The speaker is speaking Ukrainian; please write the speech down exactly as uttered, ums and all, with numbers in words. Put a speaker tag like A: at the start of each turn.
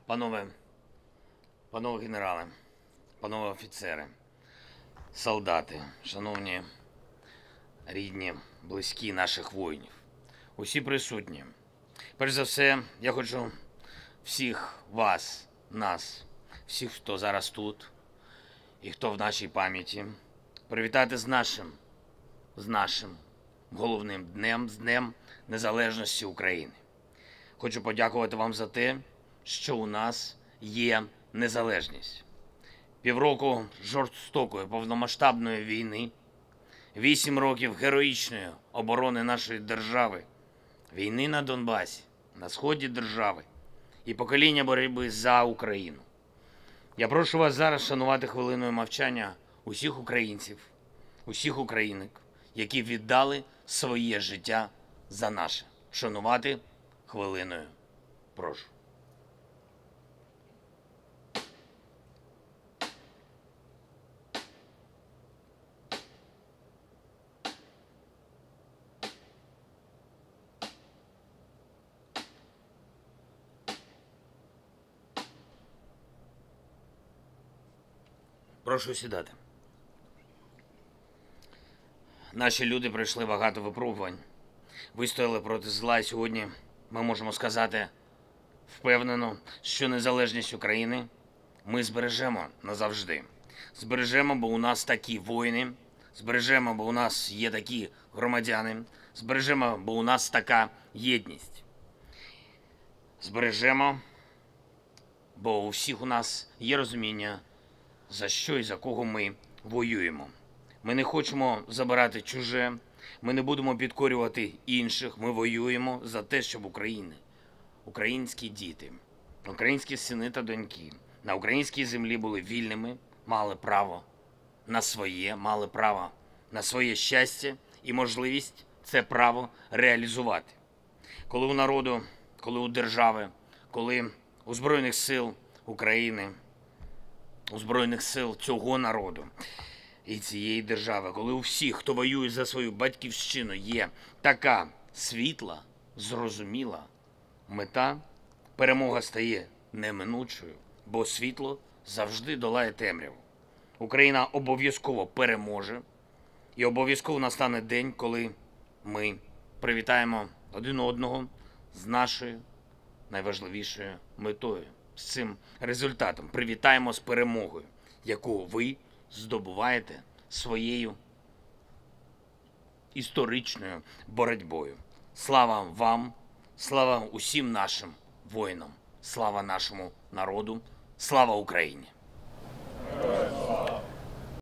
A: Панове, панове генерали, панове офіцери, солдати, шановні рідні, близькі наших воїнів, усі присутні. Перш за все, я хочу всіх вас, нас, всіх, хто зараз тут і хто в нашій пам'яті, привітати з нашим, з нашим головним днем, з Днем Незалежності України. Хочу подякувати вам за те, що у нас є незалежність. Півроку жорстокої повномасштабної війни, вісім років героїчної оборони нашої держави, війни на Донбасі, на сході держави і покоління боротьби за Україну. Я прошу вас зараз шанувати хвилиною мовчання усіх українців, усіх українок, які віддали своє життя за наше. Шанувати хвилиною. Прошу. Прошу сідати. Наші люди пройшли багато випробувань, вистояли проти зла, і сьогодні ми можемо сказати впевнено, що незалежність України ми збережемо назавжди. Збережемо, бо у нас такі воїни, збережемо, бо у нас є такі громадяни, збережемо, бо у нас така єдність. Збережемо, бо у всіх у нас є розуміння, за що і за кого ми воюємо. Ми не хочемо забирати чуже, ми не будемо підкорювати інших, ми воюємо за те, щоб Україна, українські діти, українські сини та доньки на українській землі були вільними, мали право на своє, мали право на своє щастя і можливість це право реалізувати. Коли у народу, коли у держави, коли у Збройних сил України, у Збройних сил цього народу і цієї держави, коли у всіх, хто воює за свою батьківщину, є така світла, зрозуміла мета, перемога стає неминучою, бо світло завжди долає темряву. Україна обов'язково переможе, і обов'язково настане день, коли ми привітаємо один одного з нашою найважливішою метою, з цим результатом. Привітаємо з перемогою, яку ви здобуваєте своєю історичною боротьбою. Слава вам, слава усім нашим воїнам, слава нашому народу, слава Україні!